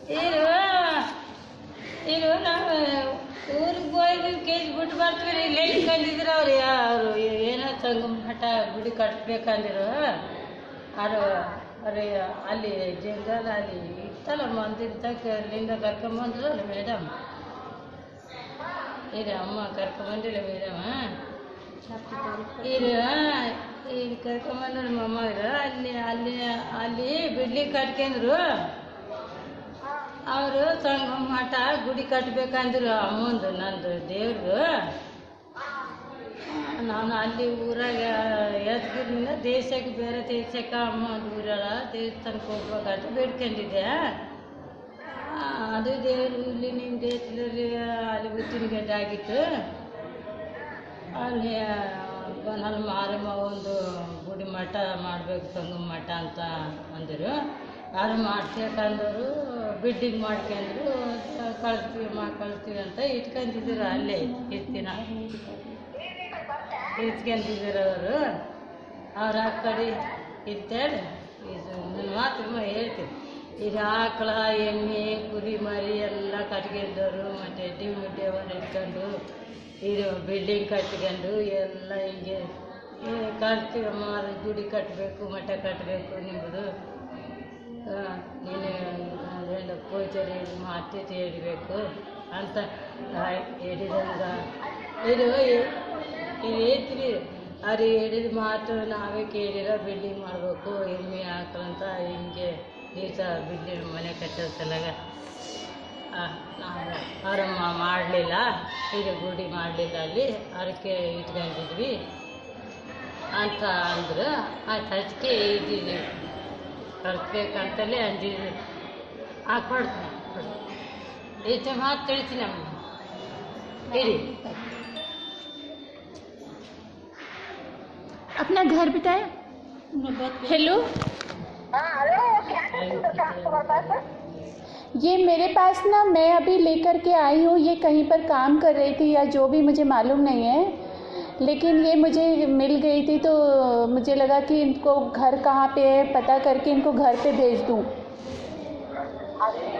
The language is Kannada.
ಇರು ಇರು ನಾವು ಊರಿಗೆ ಹೋಗಿ ಕೇಜ್ ಬಿಟ್ಟು ಬರ್ತೀವಿ. ಇಲ್ಲಿ ಕಂದಿದ್ರು ಅವ್ರು ಯಾರು ಏನೋ ಸಂಗಮ ಮಠ ಗುಡಿ ಕಟ್ಬೇಕಂದಿರು. ಅದು ಅವ್ರು ಅಲ್ಲಿ ಜಂಗಲ್ ಅಲ್ಲಿ ಇತ್ತಲ್ಲ ಮಂದಿರ ತಕ್ಕ ಅಲ್ಲಿಂದ ಕರ್ಕೊಂಬಂದ್ರು ಅಲ್ಲ ಮೇಡಮ್. ಇದು ಅಮ್ಮ ಕರ್ಕೊಂಬಂದಿಲ್ಲ ಮೇಡಮ್. ಇದು ಇಲ್ಲಿ ಕರ್ಕೊಂಬಂದ್ರು ನಮ್ಮ ಅಮ್ಮರು. ಅಲ್ಲಿ ಅಲ್ಲಿ ಅಲ್ಲಿ ಬಿಡ್ಲಿಕ್ಕೆ ಕಟ್ಕೊಂಡ್ರು. ಅವರು ಸಂಗಮ ಮಠ ಗುಡಿ ಕಟ್ಬೇಕಂದ್ರು ಅಮ್ಮಂದು ನಂದು ದೇವ್ರು. ನಾನು ಅಲ್ಲಿ ಊರಾಗ ಯಾದಗಿರಿಯಿಂದ ದೇಶಕ್ಕೆ ಬೇರೆ ದೇಶಕ್ಕೆ ಅಮ್ಮ ಊರಾಳ ದೇವಸ್ಥಾನಕ್ಕೆ ಹೋಗ್ಬೇಕಂತ ಬೇಡ್ಕೊಂಡಿದ್ದೆ. ಅದು ದೇವರು ಇಲ್ಲಿ ನಿಮ್ಮ ದೇಶದಲ್ಲಿ ಅಲ್ಲಿ ಉತ್ತಿನ ಗಡ್ಡೆ ಆಗಿತ್ತು. ಅಲ್ಲಿ ನನ್ನ ಮಾರಮ್ಮ ಒಂದು ಗುಡಿ ಮಠ ಮಾಡಬೇಕು ಸಂಗಮ ಮಠ ಅಂತ ಅಂದರು. ಯಾರು ಮಾಡ್ಸ್ಬೇಕಂದವರು ಬಿಡ್ಡಿಂಗ್ ಮಾಡ್ಕೊಂಡ್ರು. ಕಳಿಸ್ತೀವಿ ಅಂತ ಇಟ್ಕೊಂತಿದ್ರು. ಅಲ್ಲೇ ಇಷ್ಟು ದಿನ ಇಟ್ಕೊಂತಿದ್ರು ಅವರು. ಅವ್ರು ಆ ಕಡೆ ಇರ್ತೇಳಿ ಇದು ನನ್ನ ಮಾತು ಹೇಳ್ತೀವಿ. ಇದು ಆಕಳ ಎಮ್ಮೆ ಕುರಿ ಮರಿ ಎಲ್ಲ ಕಟ್ಕೊಂಡವರು. ಮತ್ತು ಎಡ್ಡಿ ಮುಡ್ಡೆವನ್ನು ಇಟ್ಕೊಂಡು ಇದು ಬಿಲ್ಡಿಂಗ್ ಕಟ್ಕೊಂಡು ಎಲ್ಲ ಹೀಗೆ ಕಟ್ತೀವಮ್ಮ. ಗುಡಿ ಕಟ್ಟಬೇಕು ಮಠ ಕಟ್ಟಬೇಕು ನಿಮ್ಮದು. ನೀನು ಪೂಜಾರಿ ಮಾತು ಹೇಳಬೇಕು ಅಂತ ಹೇಳಿದಂಗ ಇದು ಹೇಳ್ತೀವಿ. ಅವ್ರು ಹೇಳಿದ ಮಾತು ನಾವೇ ಕೇಳಿರೋ ಬಿಲ್ಡಿಂಗ್ ಮಾಡಬೇಕು ಎಮ್ಮೆ ಹಾಕಂತ ಹಿಂಗೆ ದಿವಸ ಬಿಲ್ಡಿಂಗ್ ಮನೆ ಕಟ್ಟೋ ಸಲಗ ನಾವು ಅವರಮ್ಮ ಮಾಡಲಿಲ್ಲ. ಇದು ಗುಡಿ ಮಾಡಲಿಲ್ಲ. ಅಲ್ಲಿ ಅದಕ್ಕೆ ಇಟ್ಕೊಂಡಿದ್ವಿ ಅಂತ ಅಂದರು. ಅದಕ್ಕೆ ಇದ್ದೀವಿ ಕಳಿಸ್ಬೇಕಂತಲೇ ಅಂದಿದ್ವಿ. ಕೊಡ್ತೀನಿ ಹೆಚ್ಚು ಮಾತು ತಿಳಿಸಿ ನಮಗೆ ಹೇಳಿ. अपना घर बताया। हेलो, ये मेरे पास ना मैं अभी लेकर के आई हूँ। ये कहीं पर काम कर रही थी या जो भी मुझे मालूम नहीं है, लेकिन ये मुझे मिल गई थी तो मुझे लगा कि इनको घर कहाँ पे है पता करके इनको घर पे भेज दूँ।